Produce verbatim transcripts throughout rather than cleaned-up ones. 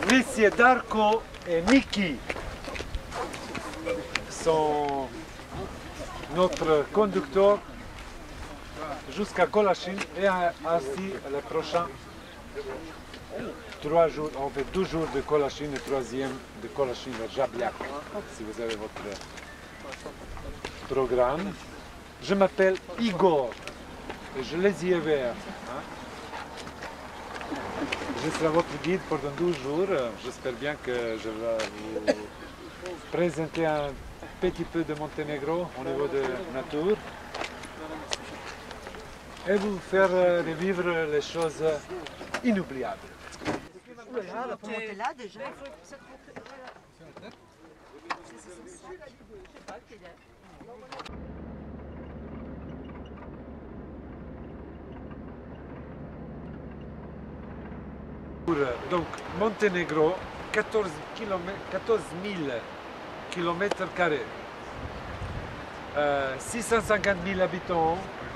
Lui, c'est Darko et Miki. Sont notre conducteur jusqu'à Colachine et ainsi les prochains trois jours. On fait deux jours de Colachine et troisième de Colachine à Jablyak, si vous avez votre programme. Je m'appelle Igor et je les y ai verts. Hein? Je serai votre guide pendant douze jours. J'espère bien que je vais vous présenter un petit peu de Monténégro au niveau de nature et vous faire revivre les choses inoubliables. Là, pour monter là déjà. Donc Monténégro, quatorze mille kilomètres carrés, euh, six cent cinquante mille habitants.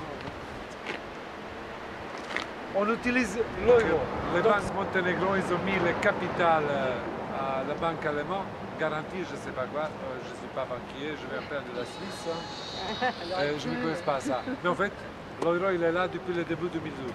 On utilise l'euro. Les banques Monténégro, ils ont mis les capitales à la banque allemande, garantie, je ne sais pas quoi. Je ne suis pas banquier, je viens faire de la Suisse. Euh, je ne connais pas ça. Mais en fait, l'euro, il est là depuis le début deux mille douze.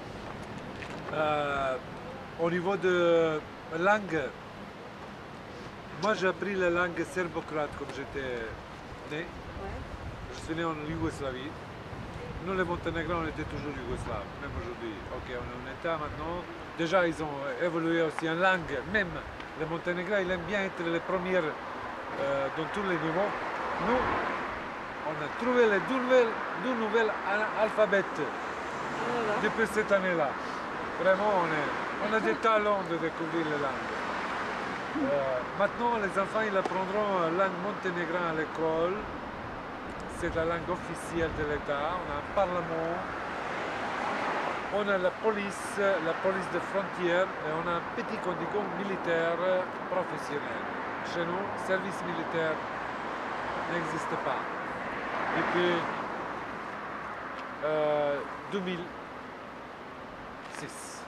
Euh, Au niveau de langue, moi j'ai appris la langue serbo-croate comme j'étais né. Je suis né en Yougoslavie. Nous les Monténégrins, on était toujours yougoslaves, même aujourd'hui. Ok, on est en état maintenant. Déjà, ils ont évolué aussi en langue. Même les Monténégrins, ils aiment bien être les premiers euh, dans tous les niveaux. Nous, on a trouvé les deux nouvelles, deux nouvelles alphabets voilà. Depuis cette année-là. Vraiment, on, est, on a des talents de découvrir les langues. Euh, maintenant, les enfants, ils apprendront la langue monténégrine à l'école. C'est la langue officielle de l'État. On a un parlement, on a la police, la police de frontière et on a un petit contingent militaire professionnel. Chez nous, le service militaire n'existe pas. Depuis euh, deux mille six.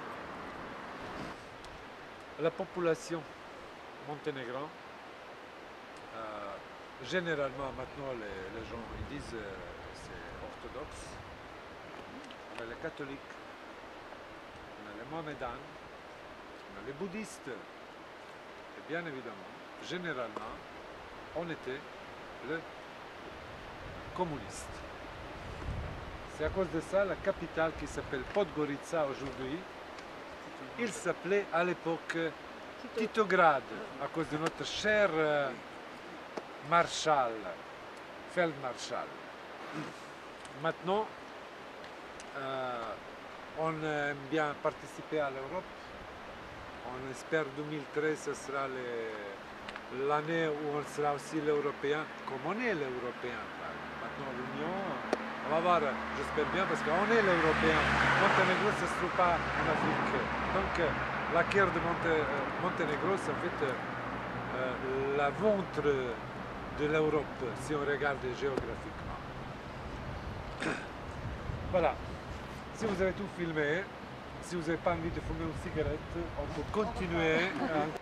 La population monténégrine, euh, généralement maintenant les, les gens ils disent euh, c'est orthodoxe. On a les catholiques, on a les mohammedans, on a les bouddhistes. Et bien évidemment, généralement, on était le communiste. C'est à cause de ça la capitale qui s'appelle Podgorica aujourd'hui. Il s'appelait à l'époque Titograd, à cause de notre cher euh, Marshal, Feldmarschall. Maintenant, euh, on aime bien participer à l'Europe. On espère que deux mille treize ce sera l'année où on sera aussi l'Européen, comme on est l'Européen. Maintenant, l'Union, on va voir, j'espère bien, parce qu'on est l'Européen. Monténégro, ça ne se trouve pas en Afrique. Donc, la guerre de Monté Monténégro, c'est en fait euh, la ventre de l'Europe, si on regarde géographiquement. Voilà. Si vous avez tout filmé, si vous n'avez pas envie de fumer une cigarette, on peut continuer. Hein.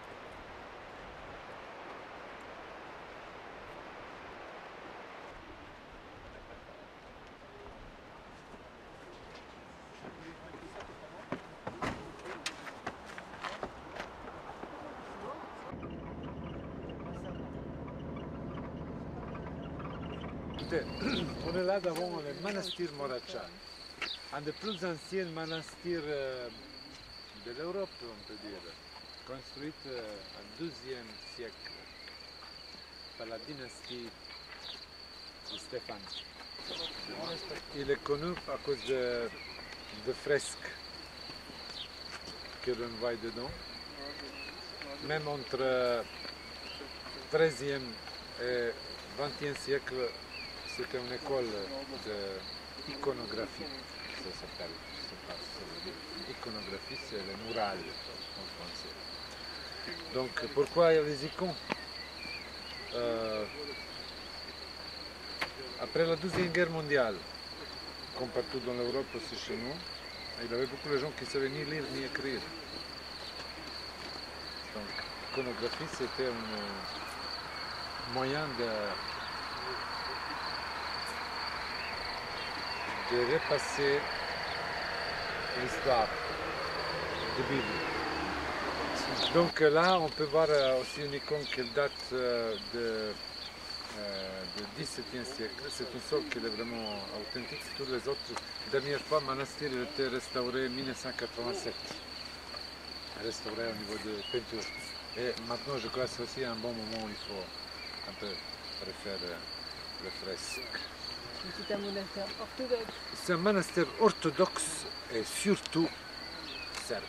On est là devant le monastère Moracha, un des plus anciens monastères de l'Europe, on peut dire, construit au douzième siècle par la dynastie de Stéphane. Il est connu à cause de, de fresques que l'on voit dedans, même entre treizième et vingtième siècle. C'était une école d'iconographie, ça s'appelle. Iconographie, c'est le mural en français. Donc, pourquoi les icônes euh, Après la Deuxième Guerre mondiale, comme partout dans l'Europe, aussi chez nous, il y avait beaucoup de gens qui ne savaient ni lire ni écrire. Donc, l'iconographie, c'était un moyen de, de repasser l'histoire de la Bible. Donc là, on peut voir aussi une icône qui date de, euh, du dix-septième siècle. C'est une sorte qui est vraiment authentique. Toutes les autres, la dernière fois, le monastère a été restauré en mille neuf cent quatre-vingt-sept. Restauré au niveau de peinture. Et maintenant, je crois que c'est aussi un bon moment où il faut un peu refaire le fresque. C'est un monastère orthodoxe. C'est un monastère orthodoxe et surtout serbe.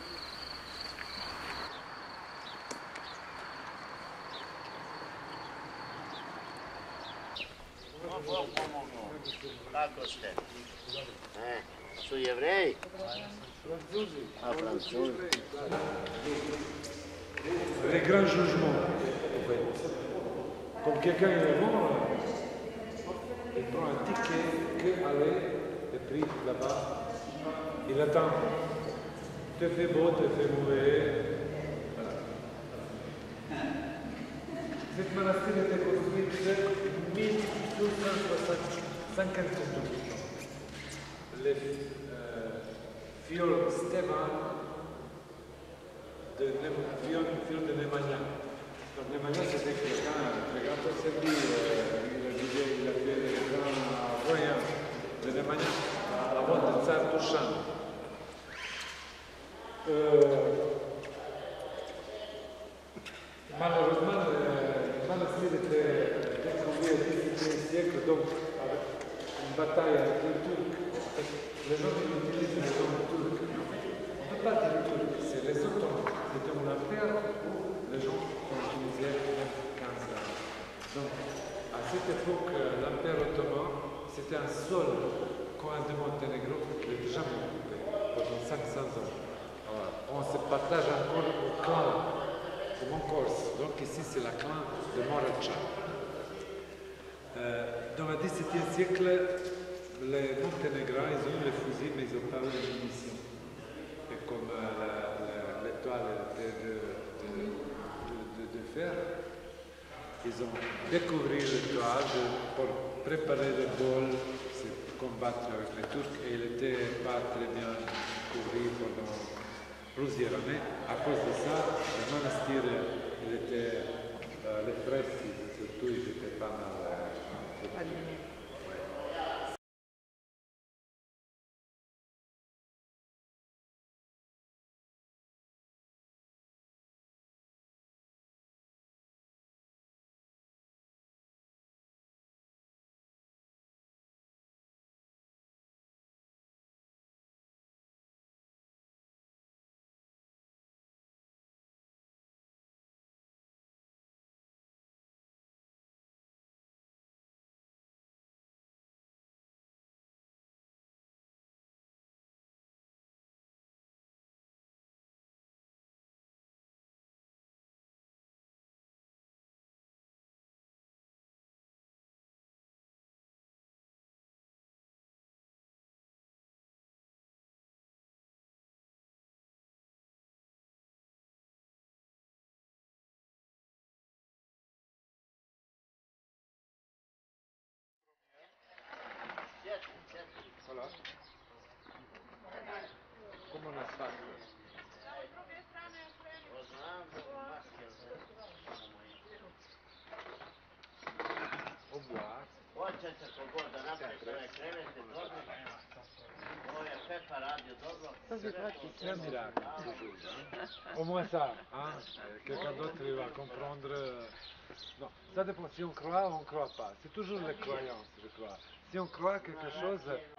Kako ste? E, su Jevreji? A Francuzi. Les grands jugements, en fait. Comme quelqu'un est mort, il prend un ticket que aller le prix là-bas. Il attend. Te fait beau, te fait mauvais. Voilà. Cette monastère était construite en mille deux cent cinquante-deux. Les euh, fioles Stéphane de fiol, fiol de Nemanja. Donc Nemanja c'était quelqu'un très grand servi, il a vivait, il a fait les grands voyages de Nemanja à la voie de Tsar Dušan. Euh, malheureusement, le monastère était découvert au dix-septième siècle, donc avec une bataille avec les Turcs. Les gens qui utilisent le nom turc, on ne peut pas dire turc, c'est les Ottomans. C'était un empire où les gens utilisaient même quinze ans. Donc, à cette époque, l'empire ottoman, c'était un seul coin de Monténégro qui n'était jamais occupé pendant cinq cents ans. Alors, on se partage encore au clan, comme en Corse. Donc ici, c'est la clan de Moracha. Euh, dans le dix-septième siècle, les Monténégrins, ils ont eu les fusils, mais ils n'ont pas eu les munitions. Et comme euh, l'étoile était de, de, de, de, de fer, ils ont découvert l'étoile pour préparer le vol, pour combattre avec les Turcs, et il n'était pas très bien couvert pendant plusieurs années. À cause de ça, le monastère, il était, euh, les fresques, surtout, ils étaient pas mal. Euh, Voilà. Come una spazio. Au revoir. Hoće se pogoda napraviti ove krevete, dobro. Ovo je Pepa radio dobro. Ça c'est pratique, c'est un miracle, toujours. Hein? Au moins ça, hein? Quelqu'un d'autre il va comprendre. euh, Non, ça dépend. Si on croit ou on ne croit pas. C'est toujours les croyances, je crois. Si on croit quelque chose,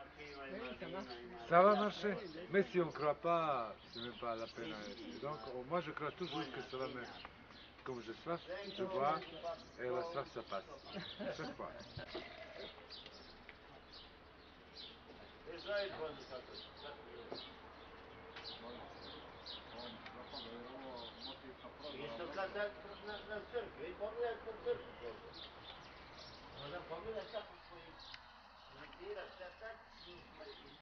ça va marcher. Mais si on ne croit pas, ce n'est pas la peine. Donc, moi, je crois toujours que ça va marcher. Comme je soif, je bois, et la soif, ça passe. Chaque fois. Izrael vozi tako. Isto kad na, na, na crkvi, i pogledaj po crkvi. Onda pogledaj kako koji imitira sve tako.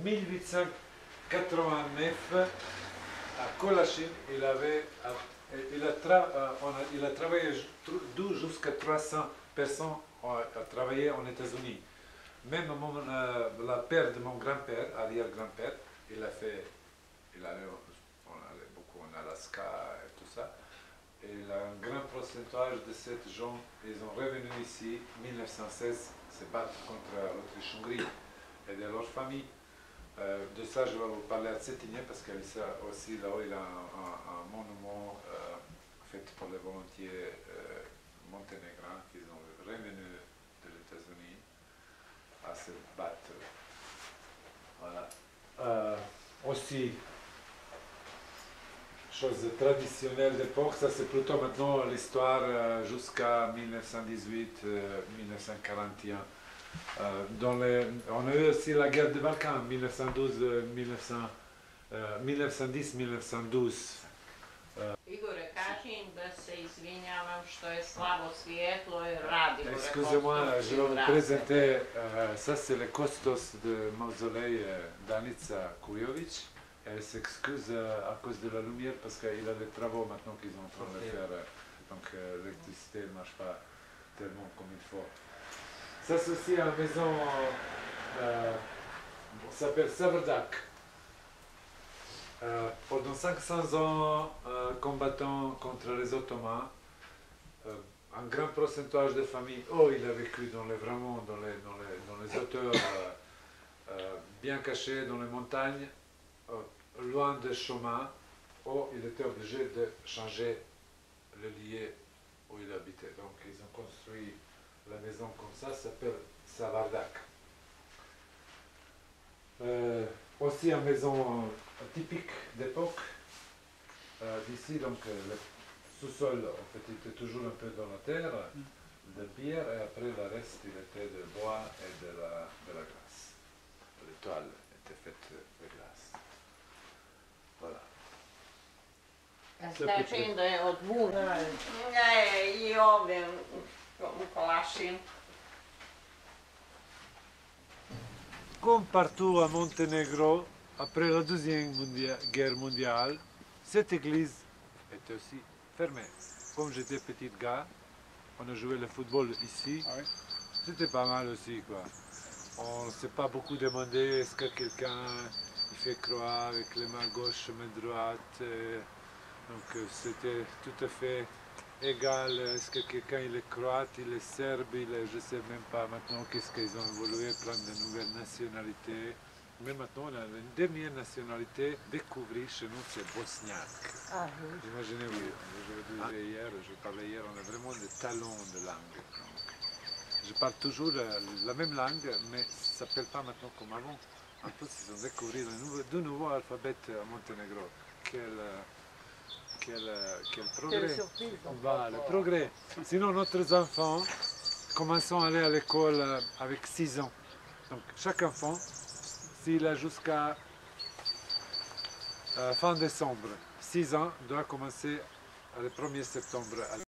mille huit cent quatre-vingt-neuf, à Colochine, il, avait, il, a tra, on a, il a travaillé deux jusqu'à trois cents personnes ont travaillé aux États-Unis. Même mon, euh, la père de mon grand-père, arrière-grand-père, il a fait, il allait, on allait beaucoup en Alaska et tout ça. Et un grand pourcentage de ces gens, ils sont revenus ici en mille neuf cent seize se battre contre l'Autriche-Hongrie et de leur famille. Euh, de ça, je vais vous parler à Cetinje parce qu'il y a aussi là-haut il a un, un, un monument euh, fait pour les volontiers euh, monténégrins qui sont revenus de l'États-Unis à se battre. Voilà. Euh, aussi, chose traditionnelle d'époque, ça c'est plutôt maintenant l'histoire euh, jusqu'à mille neuf cent dix-huit euh, mille neuf cent quarante et un. Euh, dans les, on a eu aussi la guerre des Balkans, mille neuf cent douze mille neuf cents, euh, mille neuf cent dix mille neuf cent douze. Igore, kaži im da se izvinjavam što je slabo svijetlo i radimo. Excusez-moi, je vais vous présenter, euh, ça c'est le costos de mausolée euh, d'Anica Kujović. Elle s'excuse euh, à cause de la lumière parce qu'il a des travaux maintenant qu'ils sont en train de faire, euh, donc euh, l'électricité ne marche pas tellement comme il faut. Ça c'est aussi une maison, euh, ça s'appelle Savrdak. Euh, pendant cinq cents ans, euh, combattant contre les Ottomans, euh, un grand pourcentage de familles, oh, il a vécu dans les, vraiment dans les, dans les, dans les hauteurs, euh, euh, bien cachés dans les montagnes, euh, loin des chemins, oh, il était obligé de changer le lieu où il habitait. Donc ils ont construit la maison comme ça, ça s'appelle Savardak. Euh, aussi une maison typique d'époque. Euh, D'ici, donc, le sous-sol, en fait, il était toujours un peu dans la terre, de pierre, et après le reste, il était de bois et de la, de la glace. Les toiles étaient faites de glace. Voilà. Znači da je od Vuna. Ne, i ovdje u Kolašin. Comme partout à Monténégro, après la Deuxième mondia Guerre mondiale, cette église était aussi fermée. Comme j'étais petit gars, on a joué le football ici. Ah oui. C'était pas mal aussi, quoi. On ne s'est pas beaucoup demandé est-ce que quelqu'un fait croix avec les mains gauche, main droite. Et donc c'était tout à fait égal. Est-ce que quelqu'un il est croate, il est serbe, il est, je ne sais même pas maintenant qu'est-ce qu'ils ont évolué, plein de nouvelles nationalités. Mais maintenant, on a une dernière nationalité découverte chez nous, c'est bosniaque. Ah, oui. Imaginez, oui, je parlais hier, je parlais hier, on a vraiment des talents de langue. Donc, je parle toujours la, la même langue, mais ça ne s'appelle pas maintenant comme avant. En plus, ils ont découvert deux nouveaux alphabets à Monténégro. Quel, quel, quel progrès. Quelle surprise. Bah, le progrès. Sinon, nos enfants commencent à aller à l'école avec six ans. Donc, chaque enfant, s'il a jusqu'à euh, fin décembre, six ans, doit commencer le premier septembre.